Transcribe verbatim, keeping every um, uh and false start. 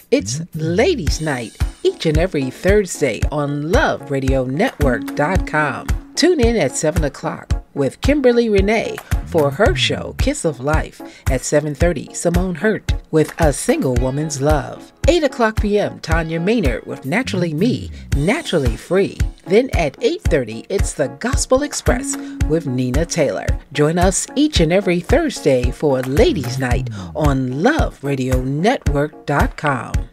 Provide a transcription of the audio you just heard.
It's Ladies Night each and every Thursday on Luv Radio Network dot com. Tune in at seven o'clock with Kimberly Rene for her show Kiss of Life. At seven thirty, Symone Hurt with A Single Woman's Love. eight o'clock p.m., Tonya Maynard with Naturally Me, Naturally Free. Then at eight thirty, it's the Gospel Express with Nina Taylor. Join us each and every Thursday for Ladies Night on Luv Radio Network dot com.